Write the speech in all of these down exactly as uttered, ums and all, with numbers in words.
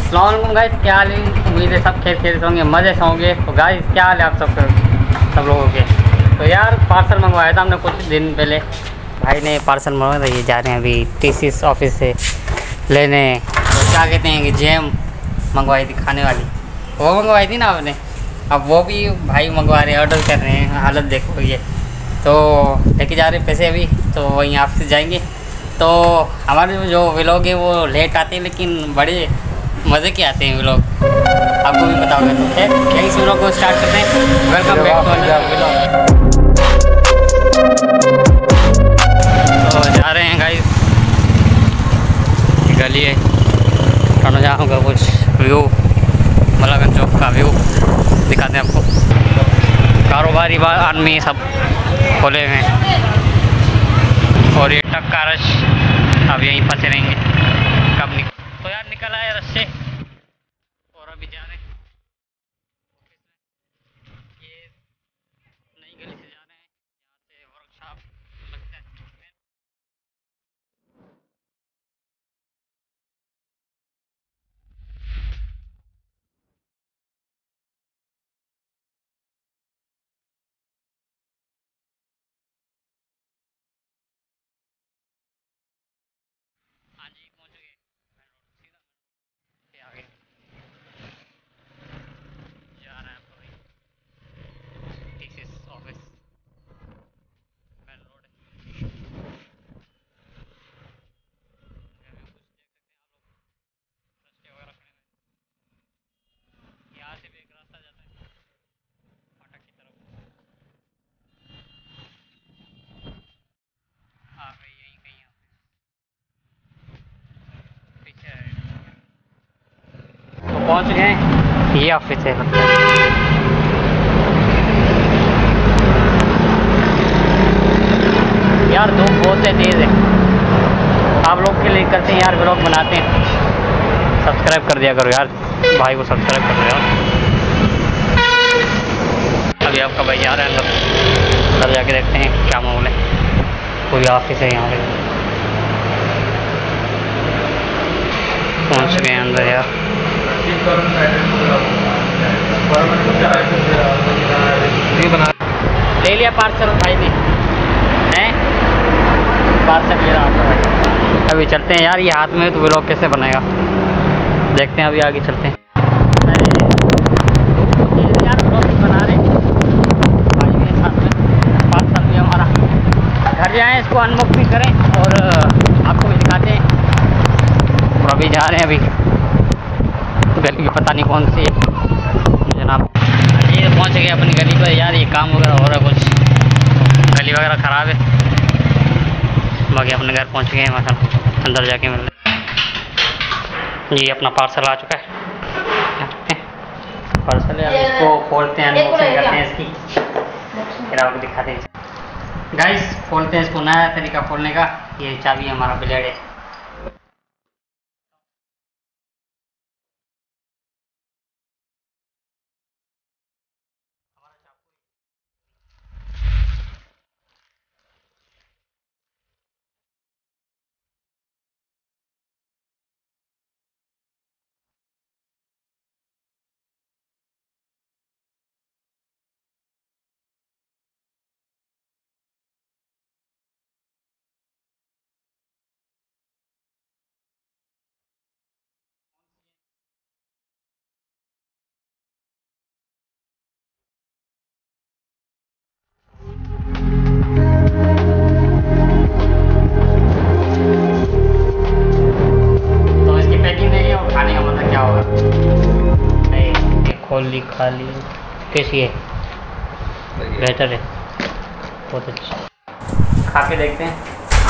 अस्सलाम वालेकुम गाइस, क्या हाल है? उम्मीद है सब खेल खेल होंगे, मज़े से होंगे। तो गाइस क्या हाल है आप सब सब लोगों के? तो यार पार्सल मंगवाया था हमने कुछ दिन पहले, भाई ने पार्सल मंगवाया था। ये जा रहे हैं अभी टीसीएस ऑफिस से लेने। तो क्या कहते हैं कि जैम मंगवाई थी खाने वाली, वो मंगवाई थी ना आपने, अब वो भी भाई मंगवा रहे हैं, ऑर्डर कर रहे हैं। हालत देखो ये, तो लेके जा रहे हैं पैसे अभी, तो वहीं आपसे जाएंगे। तो हमारे जो व्लॉग है वो लेट आते हैं, लेकिन बड़े मज़े के आते हैं व्लॉग, आपको भी बताओगे। तो खैर यही से व्लॉग को स्टार्ट करते हैं। Welcome back to another vlog. तो जा रहे हैं गाइस, गली है, तो जाऊँगा कुछ व्यू, मलागंज चौक का व्यू दिखाते हैं आपको। कारोबारी आदमी सब खोले हुए हैं और ये टक का रश अब यहीं फंसे रहेंगे। कब निक तो यार निकल आए रश से और अभी जा रहे हैं ये नई गली से जा रहे हैं, यहाँ से वर्कशॉप लगता है। हाँ जी पहुँच गए, सीधा आगे जा रहे हैं आपको टीसीएस ऑफिस मेन रोड है। रास्ते वगैरह खड़े हैं, यहाँ से भी एक रास्ता जाता है फाटक की तरफ। हाँ भाई यहीं कहीं पीछे है। तो पहुँच गए, ये ऑफिस है लगता है। यार धूप बहुत है, तेज़ है। आप लोग के लिए करते हैं यार, व्लॉग बनाते हैं। सब्सक्राइब कर दिया करो यार, भाई को सब्सक्राइब कर दिया। अभी आपका भाई आ रहा है अंदर, अंदर जाके देखते हैं क्या मामला है। पूरी ऑफिस है यहाँ पे, पहुँच गए अंदर यार। ले लिया पार्सल भाई ने, हैं पार्सल ले रहा भाई। अभी चलते हैं यार, ये हाथ में तो व्लॉग कैसे बनेगा, देखते हैं अभी आगे चलते हैं। यार व्लॉग बना रहे भाई मेरे साथ में, पार्सल भी हमारा। घर जाएँ, इसको अनबॉक्स भी करें और आपको भी दिखाते हैं। और अभी जा रहे हैं, अभी गली की पता नहीं कौन सी है जनाब। ये पहुंच गए अपनी गली पर यार। ये काम वगैरह हो रहा है कुछ, गली वगैरह ख़राब है, बाकी अपने घर पहुंच गए हैं। मतलब अंदर जाके मिल ये अपना पार्सल आ चुका है। पार्सल है, इसको खोलते हैं, अनबॉक्सिंग करते हैं इसकी, फिर आपको दिखाते हैं। गाइस खोलते हैं इसको, नया तरीका खोलने का। ये चाबी है, हमारा ब्लेड है। खोली खाली कैसी है? बेहतर है, बहुत अच्छा। खा के देखते हैं।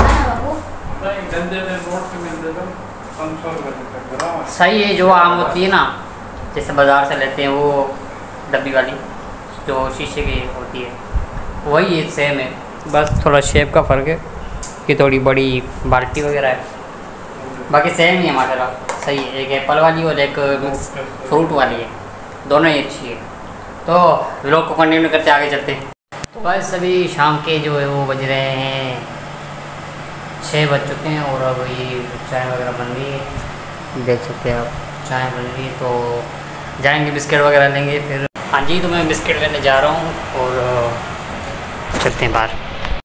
सही है, जो आम होती है ना, जैसे बाज़ार से लेते हैं वो डब्बी वाली जो शीशे की होती है, वही है, सेम है, बस थोड़ा शेप का फ़र्क है कि थोड़ी बड़ी बाल्टी वगैरह है, बाकी सेम ही है माशाल्लाह। सही है, एक एप्पल वाली और एक मिक्स फ्रूट वाली है, दोनों ही अच्छी है। तो व्लॉग को कंटिन्यू करते आगे चलते हैं। तो बस अभी शाम के जो है वो बज रहे हैं छः बज चुके हैं और अब ये चाय वगैरह बन गई है, देख सकते हैं आप चाय बन रही है तो जाएंगे बिस्किट वगैरह लेंगे फिर। हाँ जी, तो मैं बिस्किट लेने जा रहा हूँ और चलते हैं बाहर।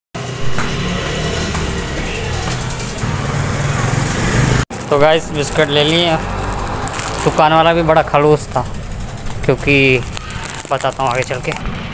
तो गाइस बिस्किट ले लिए। दुकान वाला भी बड़ा खड़ूस था, क्योंकि बताता हूँ आगे चल के।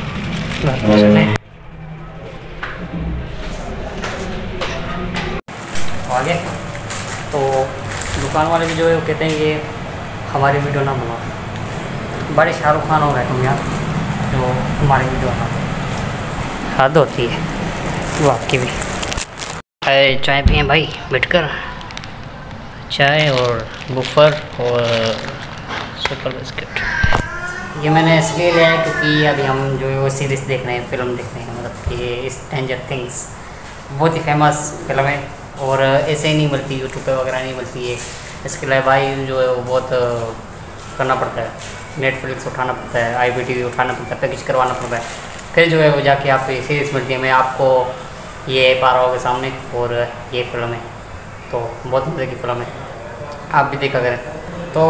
आगे तो दुकान वाले भी जो है वो कहते हैं कि हमारी वीडियो ना बनाओ, बड़े शाहरुख खान हो गए तुम यार, जो हमारी वीडियो ना, हद होती है वो आपकी भी। चाय पिए भाई बैठकर, चाय और बुफर और सुपर बिस्किट। ये मैंने इसलिए लिया है क्योंकि अभी हम जो है वो सीरीज़ देख रहे हैं, फिल्म देख रहे हैं, मतलब कि स्ट्रेंजर थिंग्स बहुत ही फेमस फिल्म है और ऐसे ही नहीं मिलती, यूट्यूब पे वगैरह नहीं मिलती है। इसके लिए भाई जो है वो बहुत करना पड़ता है, नेटफ्लिक्स उठाना पड़ता है, आई बी टी वी उठाना पड़ता है, पैकेज करवाना पड़ता है, फिर जो है वो जाके आप सीरीज़ मिलती है। मैं आपको ये पा रहा होगा सामने और ये फिल्म है, तो बहुत मज़े की फिल्म है, आप भी देखा करें। तो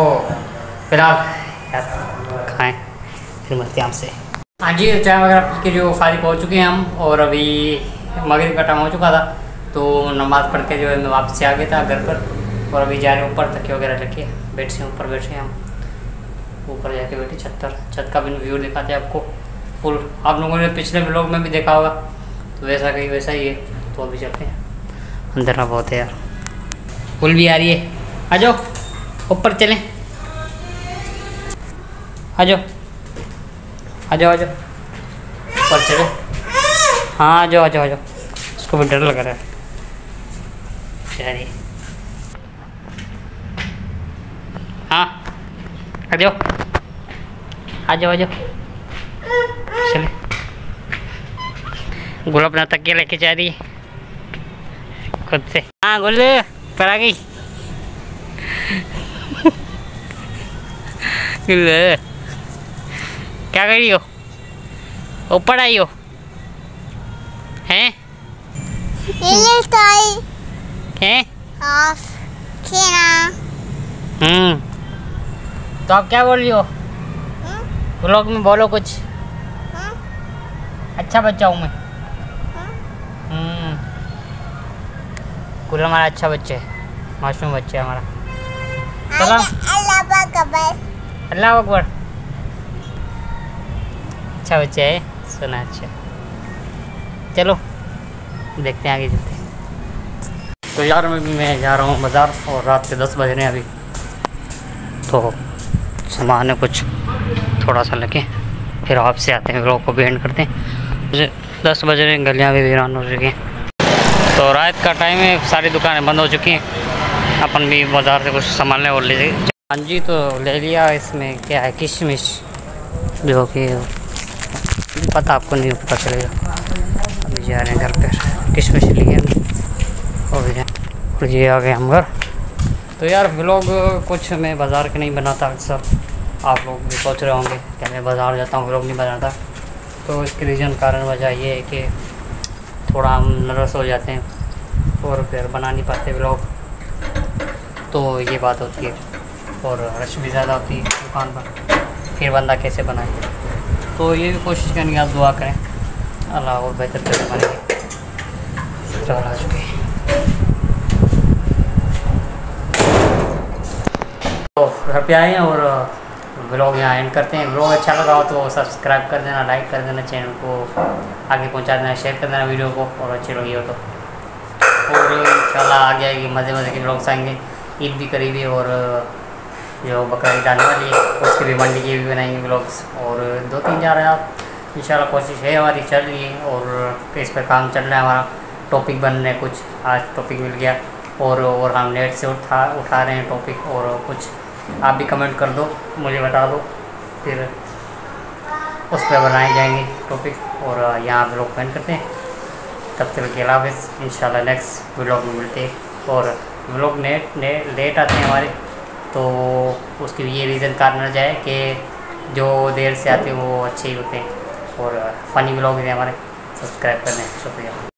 फिलहाल खाएँ फिर मिलते हैं आपसे। हाँ जी, चाय वगैरह पी के जो फारिग हो चुके हैं हम, और अभी मगरिब का टाइम हो चुका था, तो नमाज़ पढ़ के जो है मैं वापस आ गया था घर पर, और अभी जा रहे हैं ऊपर, तकिया वगैरह लेके बेड से ऊपर बैठे हम, ऊपर जाके बैठे छत पर। छत का भी व्यू दिखाते हैं आपको फुल, आप लोगों ने पिछले व्लॉग में भी देखा होगा, तो वैसा कहीं वैसा ही है। तो अभी चलते हैं, अंदर ना बहुत है यार, फुल भी आ रही है। आ जाओ ऊपर चलें, आ जाओ आ जाओ आ जाओ ऊपर चले। हाँ आ जाओ आ जाओ आ जाओ, उसको भी डर लग रहा है यार। हाँ आ जाओ आ जाओ आ जाओ चले। गुल अपना तकिया लेके जा रही है खुद से। हाँ गुल पर आ गई। क्या कर रही हो, ऊपर आई हो हैं? हैं? हम्म, तो आप क्या बोल रही हो? व्लॉग में बोलो कुछ। अच्छा बच्चा हूँ मैं। हम्म, कुल हमारा अच्छा बच्चा है, मासूम बच्चा है हमारा। अल्लाह अकबर, अच्छा बच्चा है, सुना अच्छा। चलो देखते हैं आगे चलते हैं। तो यार मैं मैं जा रहा हूँ बाज़ार, और रात के दस बज रहे हैं अभी, तो सामान है कुछ थोड़ा सा लेके फिर आपसे आते हैं, व्लॉग को भी एंड करते हैं। दस बज रहे हैं, गलियाँ भी वीरान हो चुकी हैं, तो रात का टाइम है, सारी दुकानें बंद हो चुकी हैं। अपन भी बाज़ार से कुछ सामान ले और ले जाए। हाँ जी, तो ले लिया। इसमें क्या है, किशमिश, जो कि पता आपको नहीं पता चलेगा। अभी जा रहे हैं घर पर, किशमिश लिए और ये आ गए हम घर। तो यार व्लॉग कुछ मैं बाज़ार के नहीं बनाता अक्सर, आप लोग भी सोच रहे होंगे कि मैं बाज़ार जाता हूँ व्लॉग नहीं बनाता, तो इसके रीज़न कारण वजह ये है कि थोड़ा हम नर्वस हो जाते हैं और फिर बना नहीं पाते व्लॉग, तो ये बात होती है। और रश भी ज़्यादा होती है दुकान पर, फिर बंदा कैसे बनाए। तो ये भी कोशिश करेंगे, आप दुआ करें अल्लाह और बेहतर तरह बनेंगे। चल आ चुके तो घर पे आए हैं और व्लॉग यहाँ एंड करते हैं। व्लॉग अच्छा लगा हो तो सब्सक्राइब कर देना, लाइक कर देना, चैनल को आगे पहुँचा देना, शेयर कर देना वीडियो को, और अच्छी लगी हो तो। और इंशाल्लाह आगे आएगी, मज़े मज़े के व्लॉग्स आएंगे। ईद भी करीबी, और जो बकरा ईद आने वाली है उसकी भी मंडी के भी बनाएंगे व्लॉग्स, और दो तीन चार हज़ार इंशाल्लाह कोशिश है हमारी, चल रही है, और इस पर काम चल रहा है हमारा। टॉपिक बन रहे हैं कुछ, आज टॉपिक मिल गया, और और हम नेट से उठा उठा रहे हैं टॉपिक, और कुछ आप भी कमेंट कर दो, मुझे बता दो, फिर उस पर बनाए जाएंगे टॉपिक, और यहाँ व्लॉग पेंट करते हैं। तब तक के अल्लाह हाफ़िज़, इंशाल्लाह नेक्स्ट व्लॉग में मिलते हैं। और व्लॉग नेट ने लेट आते हैं हमारे, तो उसकी ये रीज़न कारण रह जाए कि जो देर से आते हैं वो अच्छे ही होते हैं, और फ़नी व्लॉग हैं हमारे। सब्सक्राइब करने शुक्रिया।